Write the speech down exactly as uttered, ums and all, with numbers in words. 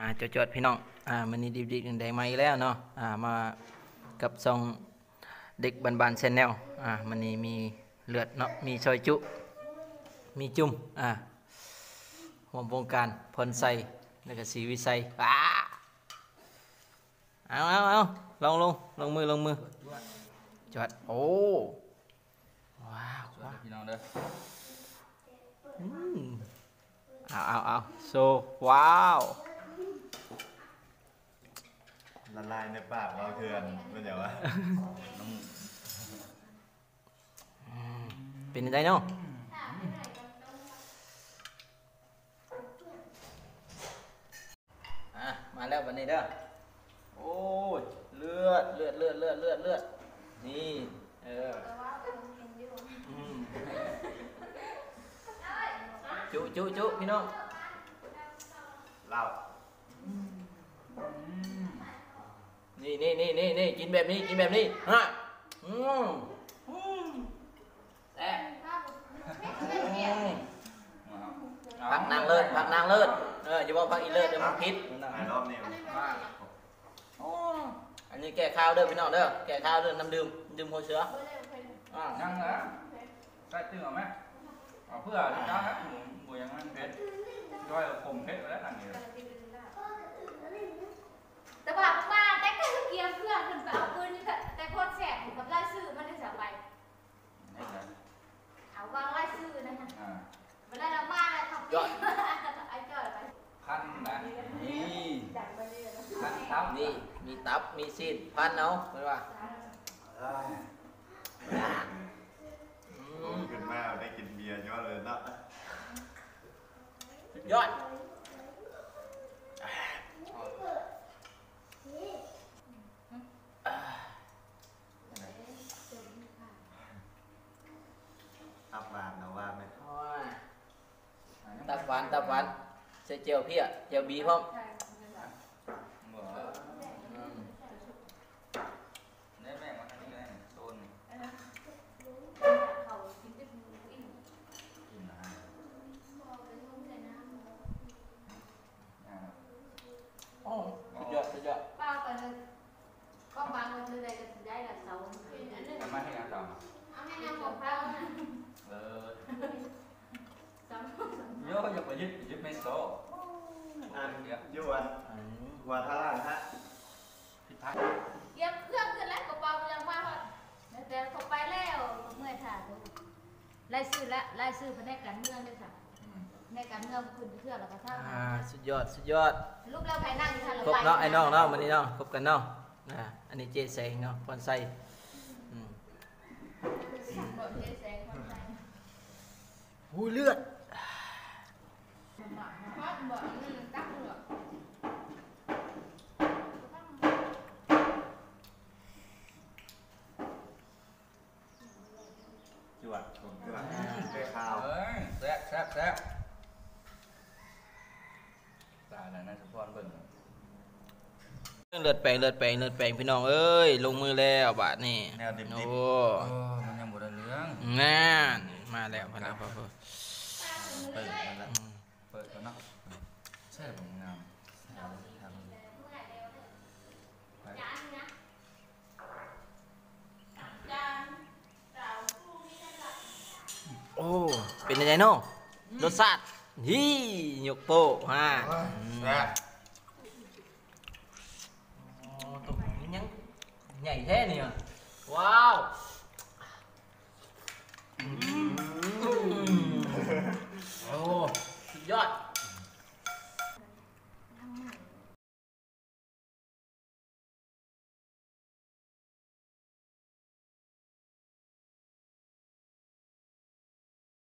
อ่าจดๆพี่น้องอ่ามันนี่ดิบๆแดงๆมาอีกแล้วเนาะอ่ามากับซองเด็กบันๆแชนแนลอ่ามันนี่มีเลือดเนาะมีซอยจุมีจุ่มอ่าห่วมวงการพลไซแล้วก็ศรีวิสัยอ่าเอาเอาเอาลงลงลงมือลงมือจอดโอ้ว้าวว้าวพี่น้องเด้ออืมเอาเอาเอาโซว้าวละลายในปากเราเถื่อนไม่เดี๋ยววะเป็นยังไงเนาะอ่ะมาแล้ววันนี้เด้อโอ้เลือดเลือดเลือดเลือดเลือดเลือดนี่เออจุจุจุพี่น้องเล่านี่นี่นี่นี่นี่กินแบบนี้กินแบบนี้ฮะอืมแต่พักนางเลิศพักนางเลิศเอออย่าบอกพักอีเลิศเดี๋ยวมันพิษไอ้รอบนี้อันนี้แก่ข้าวเด้อพี่น้องเด้อแก่ข้าวเด้อน้ำดื่มดื่มหัวเสือยังนะใส่ตึงเอาไหมเอาเพื่อจ้าครับหมูหมูยังมันเผ็ดย่อยผมเผ็ดแล้วหลังนี้แต่ว่ามาแต่ก็เกียร์เพื่อนถึงไปเอาปืนนี่แต่โคตรแสบกับไล่ซื้อมันได้สบายเอาวางไล่ซื้อนะคะเวลาเรามาแล้วทำยอดไอ้จอดไปพันนะนี่พันตับนี่มีตับมีซีนพันเอาไม่ว่าขึ้นมาได้กินเบียร์เยอะเลยนะยอดตับหวานนะว่าไหมตับหวานตับหวานใส่เจียวเพี้ยเจียวบีพร้อมนี่แม่มาทำนี่ไงโซนโอ้สุดยอดสุดยอดป้าไปเลยก็วางไว้ที่ใดก็ได้ละเสาอันนี้ทำไมให้งานต่อเอาให้นางบอกป้าเออเยอะอย่าไปยึดยึดไม่โซ่อันยวนหัวท่าล่างฮะพิทักษ์เยี่ยมเครื่องขึ้นแล้วกระเป๋ายังว่าแต่เขาไปแล้วเมื่อถ่ายไล่ซื้อละไล่ซื้อไปในการเมืองด้วยค่ะในการเมืองคุณเชื่อแล้วก็ท่าอ่าสุดยอดสุดยอดรูปเราใครนั่งอยู่ท่านเราครบเนาะไอ้น้องเนาะวันนี้เนาะครบกันเนาะอ่าอันนี้เจแสงเนาะพรไซอืมหูเลือดจวดจวดได้ข้าวแซ่บแซ่บแซ่บตาหน้าน่าจะพอนเบิ่งเลือดแปลงเลือดแปลงเลือดแปลงพี่น้องเอ้ยลงมือแล้วบาทนี่แนวดิบโอ้มันยังหมดเรื่องน่ามาแล้วมาแล้วพอพอเปิดมาแล้วเปิดแล้วเนาะใช่ผมงามโอ้เป็นยังไงเนาะรสชาติฮีหยกโป้ฮะตกยังใหญ่แท้เนี่ยว้าว